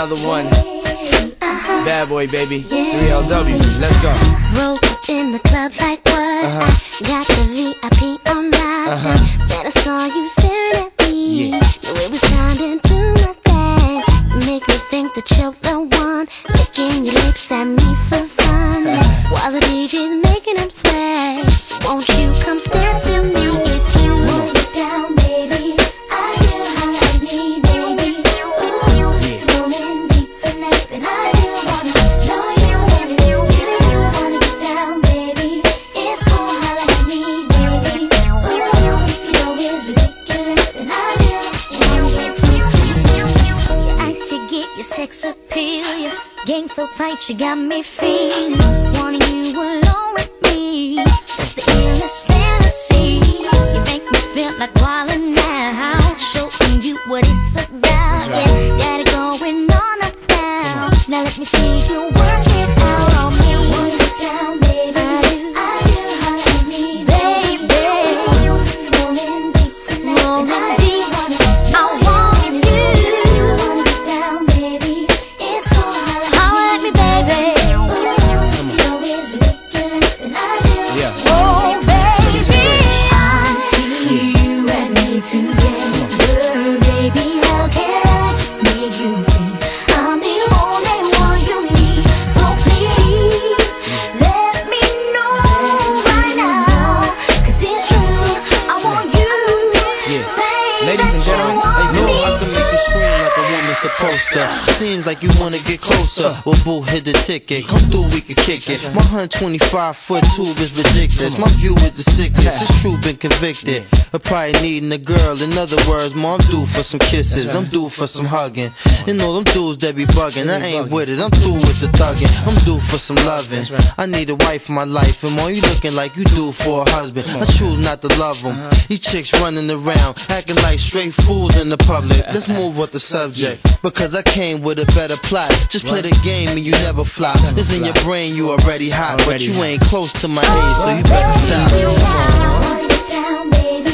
another one. Bad boy, baby. 3LW. Let's go. Roll up in the club like what? I got the VIP on lock. Then I saw you staring at me. Knew it was time to do my thing. You make me think that you're the one, licking your lips at me for fun, while the DJ's making them sweat. So won't you come step to me if you wanna get down, baby? I hear how like me, baby. Ooh, if you're going deep tonight, then I do wanna know you wanna get down, baby. It's cool how like me, baby. Ooh, if you know it's ridiculous, then I do wanna get close to you. Your ice, you get your sex appeal. Your game so tight, you got me feeling wanting you alone with me. That's the illest fantasy. You make me feel like wildin' now, showing you what it's about. Yeah, got it going on up down. Now let me see you work it out on me. Wanna get down, baby? I do how like me, baby. You're rolling deep tonight, and I wanna you. Wanna get down, baby? It's cool how like me, baby. Ooh, if you know it's ridiculous, then I do. Oh, baby, I see you and me together, baby. How can I just make you see I'm the only one you need? So please let me know right now, 'cause it's true, I want you. Say Ladies and that you gentlemen, want they know me I can make you scream like a woman's supposed to. Seems like you wanna get closer. Well, boo, hit the ticket. Come through, we can kick it. My 125-foot tube is ridiculous. My view is the sickness. It's true, been convicted of probably needing a girl. In other words, ma, I'm due for some kisses. I'm due for some hugging. You know them dudes that be bugging. I ain't with it. I'm through with the thugging. I'm due for some loving. I need a wife in my life, and ma, you looking like you do for a husband. I choose not to love them. These chicks running around, acting like straight fools in the public. Let's move with the subject, because I came with a better plot. Just play the game and you never flop. It's in your brain, you already hot, but you ain't close to my age, so you better stop. wanna get down, baby.